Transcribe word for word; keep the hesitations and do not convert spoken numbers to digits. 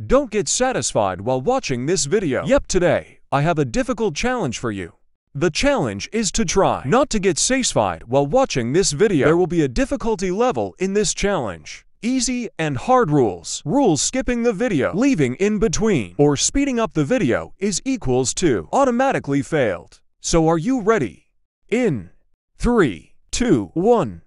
Don't get satisfied while watching this video. Yep, today, I have a difficult challenge for you. The challenge is to try not to get satisfied while watching this video. There will be a difficulty level in this challenge. Easy and hard rules. Rules skipping the video, leaving in between, or speeding up the video is equals to automatically failed. So are you ready? In three, two, one.